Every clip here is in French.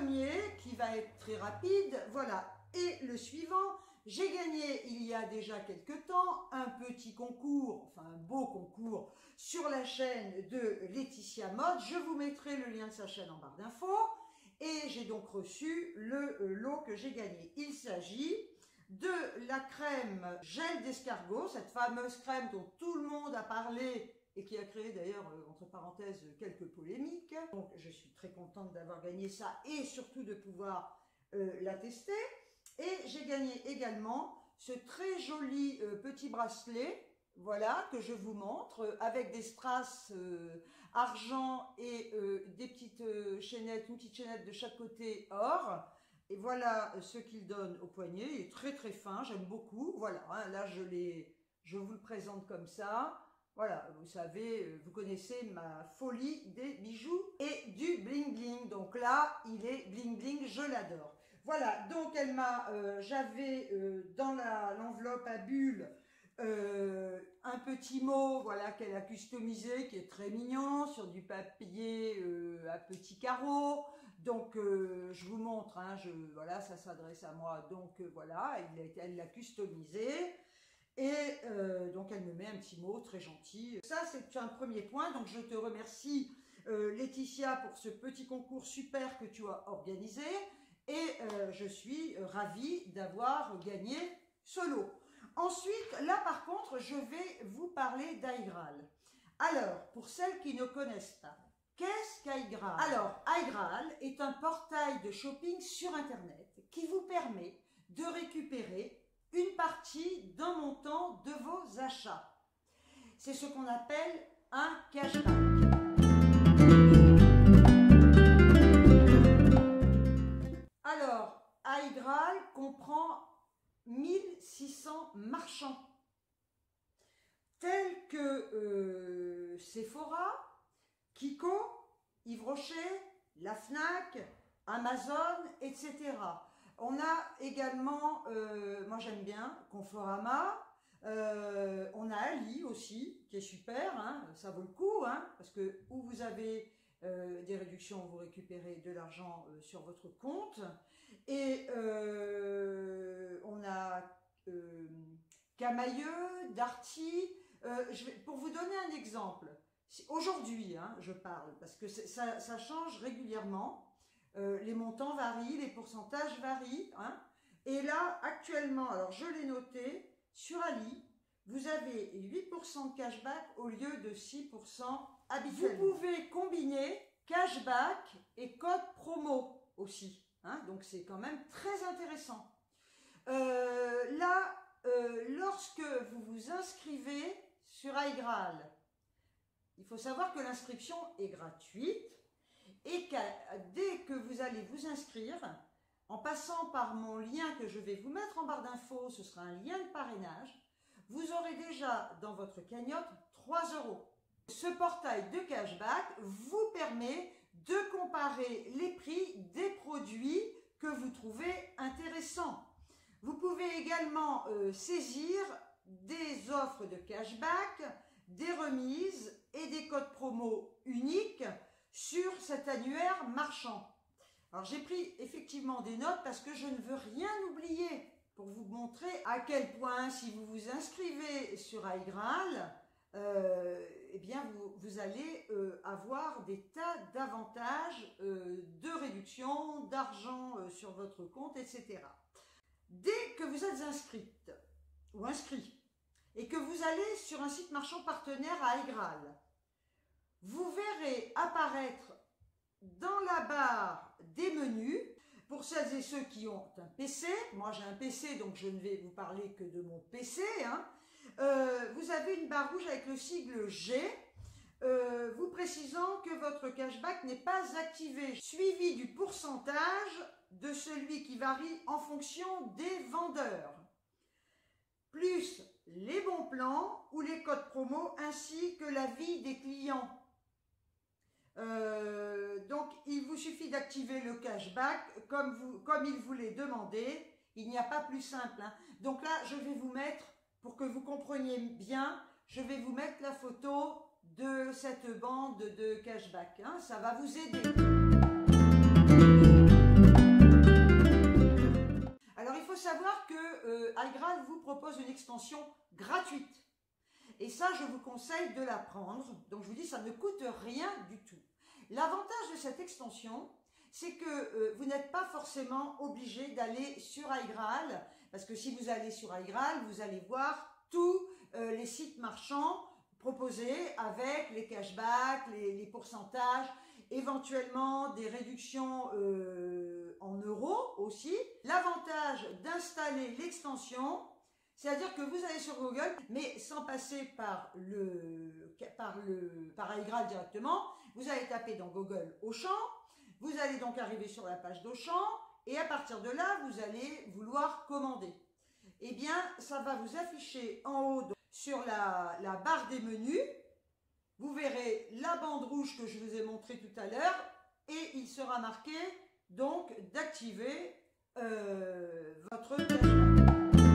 premier qui va être très rapide, voilà. Et le suivant, j'ai gagné il y a déjà quelque temps un petit concours, enfin un beau concours, sur la chaîne de Laetitia Mode. Je vous mettrai le lien de sa chaîne en barre d'infos. Et j'ai donc reçu le lot que j'ai gagné. Il s'agit de la crème gel d'escargot, cette fameuse crème dont tout le monde a parlé et qui a créé d'ailleurs, entre parenthèses, quelques polémiques. Donc je suis très contente d'avoir gagné ça et surtout de pouvoir la tester. Et j'ai gagné également ce très joli petit bracelet, voilà, que je vous montre, avec des strass argent et des petites chaînettes, une petite chaînette de chaque côté or. Et voilà ce qu'il donne au poignet. Il est très très fin, j'aime beaucoup. Voilà, hein, là je vous le présente comme ça. Voilà, vous savez, vous connaissez ma folie des bijoux et du bling bling. Donc là, il est bling bling, je l'adore. Voilà, donc elle m'a, j'avais dans l'enveloppe à bulles un petit mot, voilà, qu'elle a customisé, qui est très mignon, sur du papier à petits carreaux. Donc je vous montre, hein, voilà, ça s'adresse à moi, donc voilà, elle l'a customisé. Et donc elle me met un petit mot très gentil. Ça c'est un premier point, donc je te remercie Laetitia pour ce petit concours super que tu as organisé. Et je suis ravie d'avoir gagné ce lot. Ensuite, là par contre, je vais vous parler d'Aigral. Alors, pour celles qui ne connaissent pas, qu'est-ce qu'Aigral? Alors, Aigral est un portail de shopping sur Internet qui vous permet de récupérer une partie d'un montant de vos achats. C'est ce qu'on appelle un cashback. Alors, Aigral comprend 1600 marchands, tels que Sephora, Kiko, Yves Rocher, la Fnac, Amazon, etc. On a également, moi j'aime bien, Conforama, on a Ali aussi, qui est super, hein, ça vaut le coup, hein, parce que où vous avez des réductions, vous récupérez de l'argent sur votre compte. Et on a Camailleux, Darty. Pour vous donner un exemple, aujourd'hui hein, je parle, parce que ça change régulièrement, les montants varient, les pourcentages varient, hein, et là actuellement, alors je l'ai noté, sur Ali, vous avez 8% de cashback au lieu de 6% habituellement. Vous pouvez combiner cashback et code promo aussi. Hein, donc c'est quand même très intéressant. Là, lorsque vous vous inscrivez sur Aigral, il faut savoir que l'inscription est gratuite et que dès que vous allez vous inscrire, en passant par mon lien que je vais vous mettre en barre d'infos, ce sera un lien de parrainage, vous aurez déjà dans votre cagnotte 3 €. Ce portail de cashback vous permet de comparer les prix des produits que vous trouvez intéressants. Vous pouvez également saisir des offres de cashback, des remises et des codes promo uniques sur cet annuaire marchand. Alors j'ai pris effectivement des notes parce que je ne veux rien oublier pour vous montrer à quel point si vous vous inscrivez sur Aigral, eh bien vous allez avoir des tas d'avantages de réduction, d'argent sur votre compte, etc. Dès que vous êtes inscrite ou inscrit et que vous allez sur un site marchand partenaire à Aigral, vous verrez apparaître dans la barre des menus, pour celles et ceux qui ont un PC, moi j'ai un PC donc je ne vais vous parler que de mon PC, hein, vous avez une barre rouge avec le sigle G, vous précisant que votre cashback n'est pas activé, suivi du pourcentage de celui qui varie en fonction des vendeurs, plus les bons plans ou les codes promo ainsi que l'avis des clients. Donc il vous suffit d'activer le cashback comme il vous l'est demandé, il n'y a pas plus simple, hein. Donc là je vais vous mettre, pour que vous compreniez bien, je vais vous mettre la photo de cette bande de cashback, hein. Ça va vous aider. iGral vous propose une extension gratuite. Et ça, je vous conseille de la prendre. Donc, je vous dis, ça ne coûte rien du tout. L'avantage de cette extension, c'est que vous n'êtes pas forcément obligé d'aller sur iGral, parce que si vous allez sur iGral, vous allez voir tous les sites marchands proposés avec les cashbacks, les pourcentages, éventuellement des réductions en euros aussi. L'avantage d'installer l'extension, c'est-à-dire que vous allez sur Google, mais sans passer par iGral directement, vous allez taper dans Google Auchan, vous allez donc arriver sur la page d'Auchan, et à partir de là, vous allez vouloir commander. Eh bien, ça va vous afficher en haut sur la barre des menus. Vous verrez la bande rouge que je vous ai montrée tout à l'heure, et il sera marqué donc d'activer votre cashback.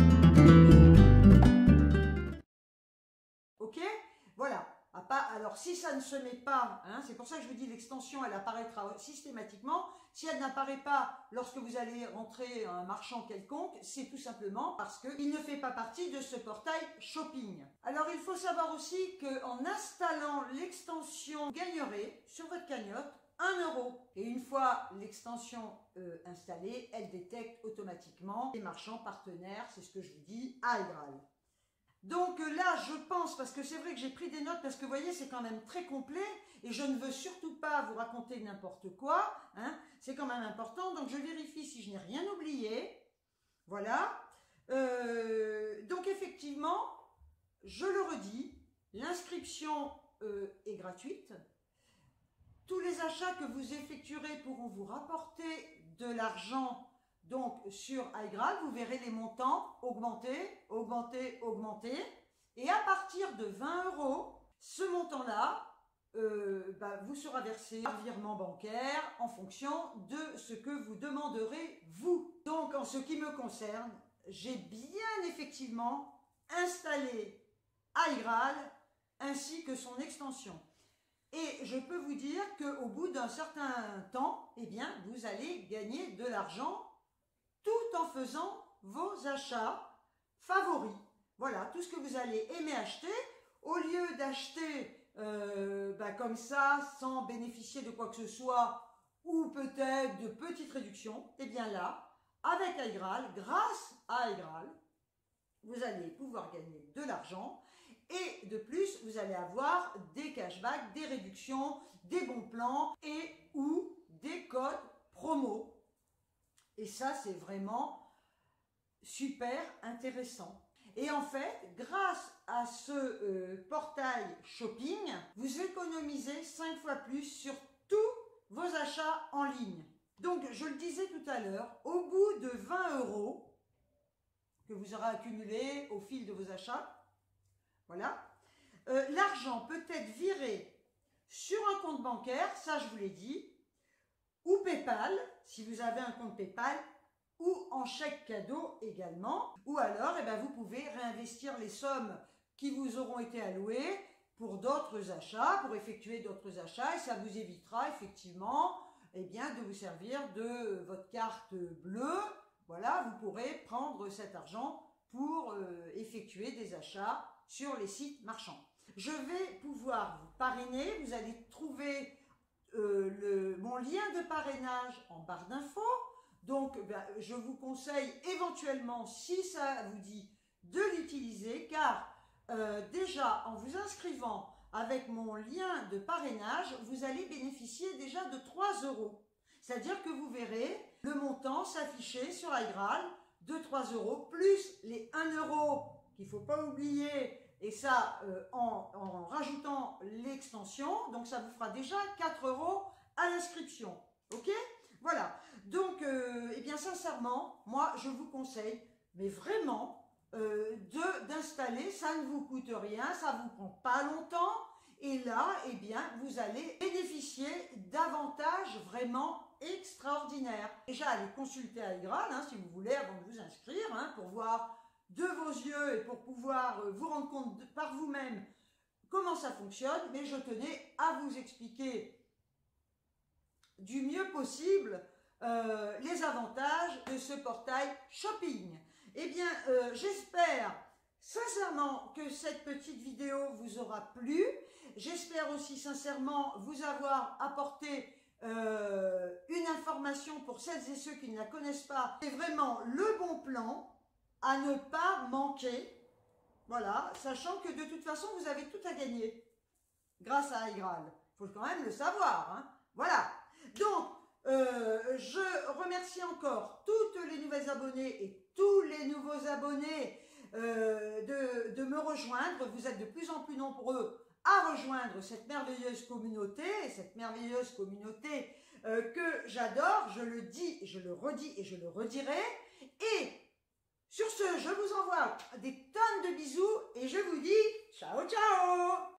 Ok, voilà. Alors si ça ne se met pas, hein, c'est pour ça que je vous dis l'extension, elle apparaîtra systématiquement. Si elle n'apparaît pas lorsque vous allez rentrer un marchand quelconque, c'est tout simplement parce qu'il ne fait pas partie de ce portail shopping. Alors il faut savoir aussi qu'en installant l'extension, vous gagnerez sur votre cagnotte 1 €. Et une fois l'extension installée, elle détecte automatiquement les marchands partenaires, c'est ce que je vous dis, à iGral. Donc là, je pense, parce que c'est vrai que j'ai pris des notes, parce que vous voyez, c'est quand même très complet, et je ne veux surtout pas vous raconter n'importe quoi, hein, c'est quand même important, donc je vérifie si je n'ai rien oublié, voilà. Donc effectivement, je le redis, l'inscription est gratuite, tous les achats que vous effectuerez pourront vous rapporter de l'argent. Donc, sur iGral, vous verrez les montants augmenter, augmenter, augmenter. Et à partir de 20 €, ce montant-là vous sera versé par virement bancaire en fonction de ce que vous demanderez vous. Donc, en ce qui me concerne, j'ai bien effectivement installé iGral ainsi que son extension. Et je peux vous dire qu'au bout d'un certain temps, eh bien, vous allez gagner de l'argent tout en faisant vos achats favoris. Voilà, tout ce que vous allez aimer acheter, au lieu d'acheter comme ça, sans bénéficier de quoi que ce soit, ou peut-être de petites réductions, et bien là, avec iGral, grâce à iGral, vous allez pouvoir gagner de l'argent, et de plus, vous allez avoir des cashbacks, des réductions, des bons plans, et ou des codes promo. Et ça, c'est vraiment super intéressant. Et en fait, grâce à ce portail shopping, vous économisez 5 fois plus sur tous vos achats en ligne. Donc, je le disais tout à l'heure, au bout de 20 € que vous aurez accumulé au fil de vos achats, voilà, l'argent peut être viré sur un compte bancaire, ça je vous l'ai dit, ou PayPal, si vous avez un compte PayPal, ou en chèque cadeau également, ou alors vous pouvez réinvestir les sommes qui vous auront été allouées pour d'autres achats, pour effectuer d'autres achats, et ça vous évitera effectivement de vous servir de votre carte bleue. Voilà, vous pourrez prendre cet argent pour effectuer des achats sur les sites marchands. Je vais pouvoir vous parrainer, vous allez trouver mon lien de parrainage en barre d'infos. Donc, je vous conseille éventuellement, si ça vous dit, de l'utiliser, car déjà, en vous inscrivant avec mon lien de parrainage, vous allez bénéficier déjà de 3 €. C'est-à-dire que vous verrez le montant s'afficher sur iGral de 3 € plus les 1 € qu'il ne faut pas oublier, et ça en rajoutant l'extension, donc ça vous fera déjà 4 € à l'inscription. Ok? Voilà. Donc, sincèrement, moi je vous conseille, mais vraiment, d'installer, ça ne vous coûte rien, ça ne vous prend pas longtemps, et là, vous allez bénéficier d'avantages vraiment extraordinaires. Déjà, allez consulter iGral, si vous voulez, avant de vous inscrire, pour voir de vos yeux et pour pouvoir vous rendre compte par vous-même comment ça fonctionne, mais je tenais à vous expliquer du mieux possible les avantages de ce portail shopping. Eh bien, j'espère sincèrement que cette petite vidéo vous aura plu. J'espère aussi sincèrement vous avoir apporté une information pour celles et ceux qui ne la connaissent pas. C'est vraiment le bon plan à ne pas manquer. Voilà, sachant que de toute façon, vous avez tout à gagner grâce à iGraal. Il faut quand même le savoir. Hein. Voilà. Donc, je remercie encore toutes les nouvelles abonnées et tous les nouveaux abonnés de me rejoindre. Vous êtes de plus en plus nombreux à rejoindre cette merveilleuse communauté que j'adore. Je le dis, je le redis et je le redirai. Et sur ce, je vous envoie des